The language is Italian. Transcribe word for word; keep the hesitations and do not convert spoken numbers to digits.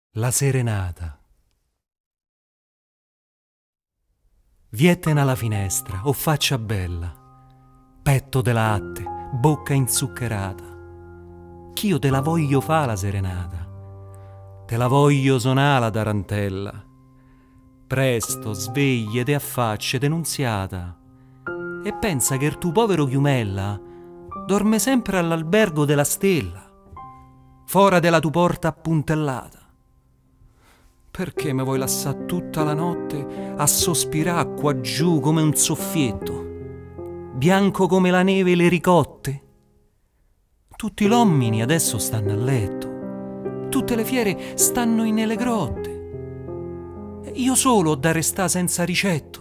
La serenata. Vietten alla finestra, o faccia bella, petto de latte, bocca inzuccherata. Ch'io te la voglio fa la serenata, te la voglio sonà la tarantella. Presto, sveglie, te affacce, denunziata, e pensa che il tuo povero chiumella dorme sempre all'albergo della stella, fora della tua porta appuntellata. Perché mi vuoi lasciare tutta la notte a sospirare qua giù come un soffietto, bianco come la neve e le ricotte? Tutti gli uomini adesso stanno a letto, tutte le fiere stanno nelle grotte. Io solo ho da restare senza ricetto.